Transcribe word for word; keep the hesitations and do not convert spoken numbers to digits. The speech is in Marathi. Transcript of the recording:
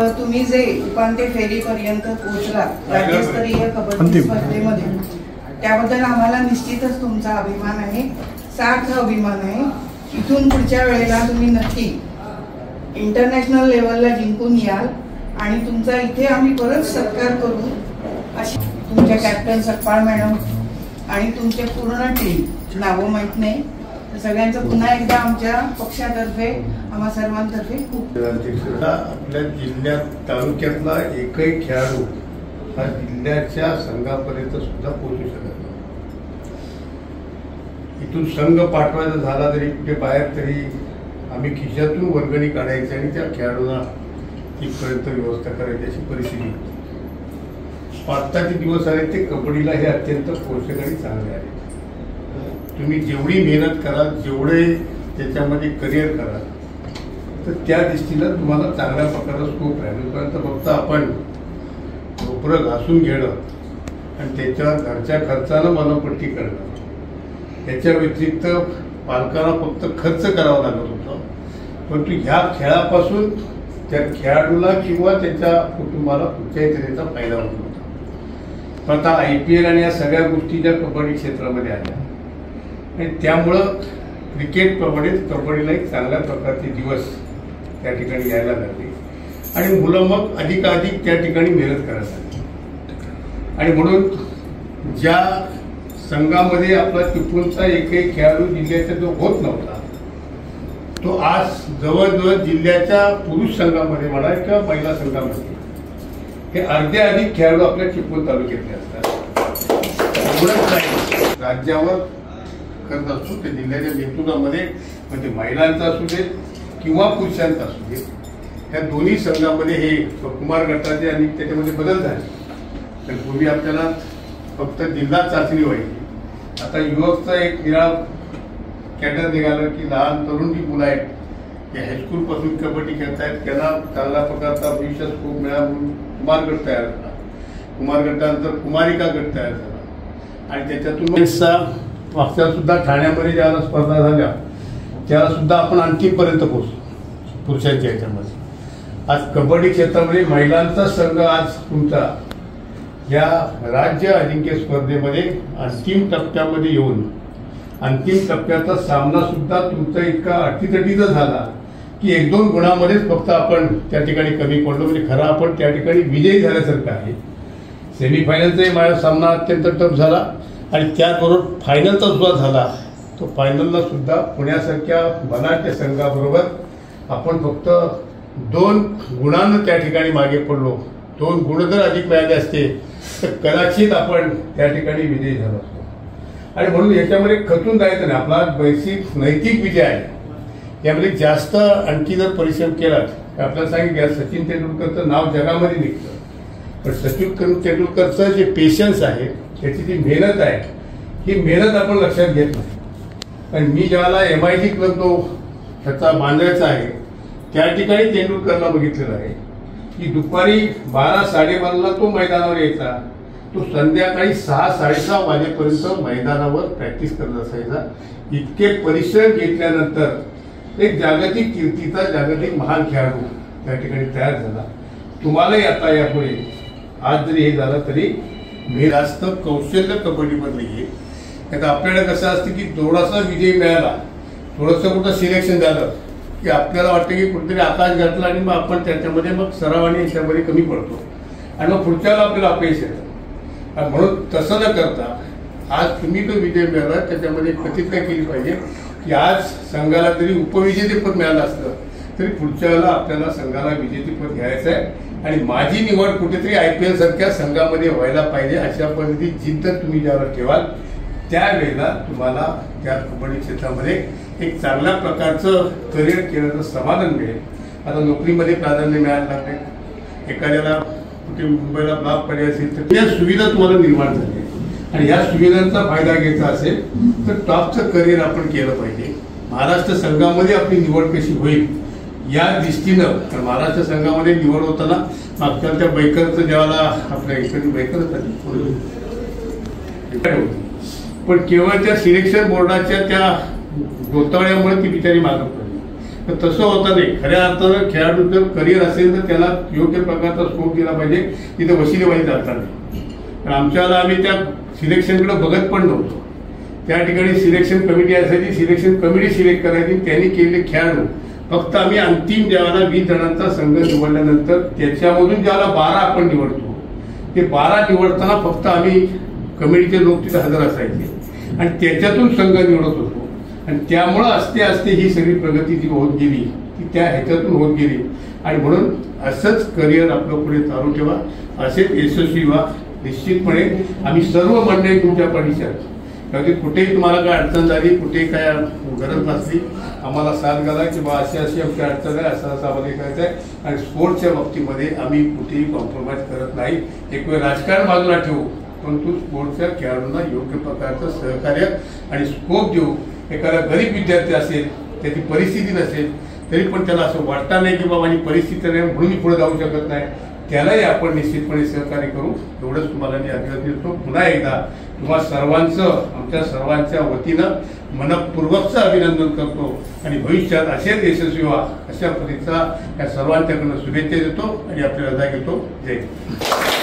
तुम्ही जे उपांत्य फेरीपर्यंत पोहोचला राज्यस्तरीय कबड्डी स्पर्धेमध्ये, त्याबद्दल आम्हाला निश्चितच तुमचा अभिमान आहे, सार्थ अभिमान आहे. इथून पुढच्या वेळेला तुम्ही नक्की इंटरनॅशनल लेवलला जिंकून याल आणि तुमचा इथे आम्ही परत सत्कार करू अशी तुमच्या कॅप्टन सकपाळ मॅडम आणि तुमच्या पूर्ण टीम, नावं माहीत नाही, सगळ्यांचं पुन्हा एकदा आमच्या पक्षातर्फे आम्हा सर्वांतर्फे खूप. आपल्या जिल्ह्यात तालुक्यातला एकही खेळाडू हा जिल्ह्याच्या संघापर्यंत सुद्धा पोहोचू शकत नाही. इथून संघ पाठवायचा झाला तरी कुठे बाहेर तरी आम्ही खिशातून वर्गणी काढायची आणि त्या खेळाडूंना तिथपर्यंत व्यवस्था करायची अशी परिस्थिती होती. आत्ताचे दिवस आले ते कबड्डीला हे अत्यंत पोषक आणि चांगले आहे. तुम्ही जेवढी मेहनत कराल, जेवढे त्याच्यामध्ये करिअर कराल, तर त्या दृष्टीनं तुम्हाला चांगल्या प्रकारचा स्कोप राहील. पर्यंत फक्त आपण कोपरं घासून घेणं आणि त्याच्यावर घरच्या खर्चानं मनोपट्टी करणं, त्याच्या व्यतिरिक्त पालकांना फक्त खर्च करावा लागत होता. परंतु ह्या खेळापासून त्या खेळाडूला किंवा त्याच्या कुटुंबाला कुठच्याही तऱ्हेचा फायदा होत होता. पण आता आय पी एल आणि या सगळ्या गोष्टी ज्या कबड्डी क्षेत्रामध्ये आल्या आणि त्यामुळं क्रिकेटप्रमाणेच कबड्डीला एक चांगल्या प्रकारचे दिवस त्या ठिकाणी यायला लागले आणि मुलं मग अधिकाधिक त्या ठिकाणी मेहनत करायला लागली. आणि म्हणून ज्या संघामध्ये आपला चिपळूणचा एकही खेळाडू जिल्ह्याचा जो होत नव्हता, तो आज जवळजवळ जिल्ह्याच्या पुरुष संघामध्ये म्हणा किंवा महिला संघामध्ये हे अर्धे अधिक खेळाडू आपल्या चिपळूण तालुक्यातले असतात. एवढंच नाही, राज्यावर करत असतो ते जिल्ह्याच्या नेतृत्वामध्ये, म्हणजे महिलांचा असू दे किंवा पुरुषांचा असू दे, ह्या दोन्ही संघामध्ये हे कुमार गटाचे आणि त्याच्यामध्ये बदल झाले. तर पूर्वी आपल्याला फक्त जिल्हा चाचणी व्हायची, आता युवकचा एक निळा कॅडर निघालं की लहान तरुण जी मुलं आहेत ते हायस्कूल पासून कबड्डी खेळत आहेत, त्यांना चांगल्या प्रकारचा भविष्य स्कोप मिळाला म्हणून कुमार गट तयार झाला. कुमार गटानंतर कुमारिका गट तयार झाला आणि त्याच्यातून मागच्या सुद्धा ठाण्यामध्ये ज्याला स्पर्धा झाल्या त्याला सुद्धा आपण अंतिमपर्यंत पोहोचलो पुरुषांच्या ह्याच्यामध्ये. आज कबड्डी क्षेत्रामध्ये महिलांचा संघ आज तुमचा या राज्य अजिंक्य स्पर्धेमध्ये अंतिम टप्प्यामध्ये येऊन अंतिम टप्प्याचा सामना सुद्धा तुमचा इतका अटीतटीचा झाला की एक दोन गुणामध्येच फक्त आपण त्या ठिकाणी कमी पडलो. म्हणजे खरा आपण त्या ठिकाणी विजयी झाल्यासारखं आहे. सेमीफायनलचाही माझा सामना अत्यंत टफ झाला आणि त्याचबरोबर फायनलचा सुद्धा झाला. तो फायनलला सुद्धा पुण्यासारख्या बनाट्य संघाबरोबर आपण फक्त दोन गुणांना त्या ठिकाणी मागे पडलो. दोन गुण जर अधिक मिळाले असते तर कदाचित आपण त्या ठिकाणी विजयी झालो असतो. आणि म्हणून याच्यामध्ये खचून जायचं नाही. आपला बेसिक नैतिक विजय आहे, यामध्ये जास्त आणखी जर परिश्रम केला तर आपल्याला सांगितलं सचिन तेंडुलकरचं नाव जगामध्ये निघतं. पण सचिन तेंडुलकरचं जे पेशन्स आहे, त्याची जी मेहनत आहे, ही मेहनत आपण लक्षात घेत नाही. आणि मी ज्याला एम आय डी क्लब तो ह्याचा बांधायचा आहे त्या ठिकाणी तेंडुलकरला बघितलेलं आहे की दुपारी बारा साडेबाराला तो मैदानावर यायचा, तो संध्याकाळी सहा साडेसहा वाजेपर्यंत मैदानावर प्रॅक्टिस करत असायचा. इतके परिश्रम घेतल्यानंतर एक जागतिक कीर्तीचा जागतिक महान खेळाडू त्या ठिकाणी तयार झाला. तुम्हालाही आता यापुढे आज जरी हे झालं तरी मी जास्त कौशल्य कबड्डीमधले घे. आता आपल्याला कसं असतं की थोडासा विजय मिळाला, थोडंसं कुठं सिलेक्शन झालं की आपल्याला वाटतं की कुठेतरी आकाश घातला आणि मग आपण त्याच्यामध्ये मग सरावाने याच्यामध्ये कमी पडतो आणि मग पुढच्याला आपल्याला अपयश येतं. म्हणून तसं न करता आज तुम्ही जो विजय मिळाला त्याच्यामध्ये प्रतिज्ञा केली पाहिजे की आज संघाला जरी उपविजेतेपद मिळालं असतं तरी पुढच्या वेळेला आपल्याला संघाला विजेतेपद घ्यायचं आहे आणि माझी निवड कुठेतरी आय पी एल सारख्या संघामध्ये व्हायला पाहिजे अशा पद्धती जिद्द तुम्ही ज्यावर ठेवाल त्यावेळेला तुम्हाला त्या कबड्डी क्षेत्रामध्ये एक चांगल्या प्रकारचं करिअर केल्याचं समाधान मिळेल. आता नोकरीमध्ये प्राधान्य मिळायला लागले, एखाद्याला कुठे मुंबईला ब्लॉक पाहिजे असेल तर त्या सुविधा तुम्हाला निर्माण झाली आणि या सुविधांचा फायदा घ्यायचा असेल तर टॉपचं करिअर आपण केलं पाहिजे. महाराष्ट्र संघामध्ये आपली निवड कशी होईल या दृष्टीनं, कारण महाराष्ट्र संघामध्ये निवड होताना मागच्या त्या बैकरचं जेव्हा आपल्या इकडे बैकरच होती, पण केवळ त्या सिलेक्शन बोर्डाच्या त्या गोतावळ्यामुळे ती बिचारी मागं पडली. तर तसं होतं नाही. खऱ्या अर्थानं खेळाडूचं करिअर असेल तर त्याला योग्य प्रकारचा स्कोप दिला पाहिजे. तिथं वशिलेबाजी चालतात नाही. तर आमच्याला आम्ही त्या सिलेक्शनकडे बघत पण नव्हतो. त्या ठिकाणी सिलेक्शन कमिटी असायची, सिलेक्शन कमिटी सिलेक्ट करायची, त्यांनी केलेले खेळाडू फक्त आम्ही अंतिम ज्यावेळेला वीस जणांचा संघ निवडल्यानंतर त्याच्यामधून ज्यावेळेला बारा आपण निवडतो, ते बारा निवडताना फक्त आम्ही कमिटीचे लोक तिथे हजर असायचे आणि त्याच्यातून संघ निवडत होतो. आणि त्यामुळं असते असते ही सगळी प्रगती जी होत गेली ती त्या ह्याच्यातून होत गेली. आणि म्हणून असंच करिअर आपलं पुढे चालू ठेवा, असेच यशस्वी व्हा. निश्चितपणे आम्ही सर्व मंडळी तुमच्या पाठीशी आहोत. कारण की कुठेही तुम्हाला काय अडचण झाली, कुठेही काय गरज नसली, आम्हाला साथ घाला की बा अशी अशी आमची अडचण आहे, असं असं आम्हाला करायचं आहे. आणि स्पोर्ट्सच्या बाबतीमध्ये आम्ही कुठेही कॉम्प्रोमाइज करत नाही. एक वेळ राजकारण बाजूला ठेवू, परंतु स्पोर्ट्सच्या खेळाडूंना योग्य प्रकारचं सहकार्य आणि स्कोप देऊ. एखादा गरीब विद्यार्थी असेल, त्याची परिस्थिती नसेल तरी पण त्याला असं वाटतं नाही की बाबा माझी परिस्थिती नाही म्हणून मी पुढे जाऊ शकत नाही, त्यालाही आपण निश्चितपणे सहकार्य करू. एवढंच तुम्हाला मी आग्रह देतो. पुन्हा एकदा तुम्हा सर्वांचं आमच्या सर्वांच्या वतीनं मनपूर्वकचं अभिनंदन करतो आणि भविष्यात असेच यशस्वी व्हा अशा पद्धतीचा या सर्वांच्याकडनं शुभेच्छा देतो आणि आपली रजा घेतो. जय हिंद.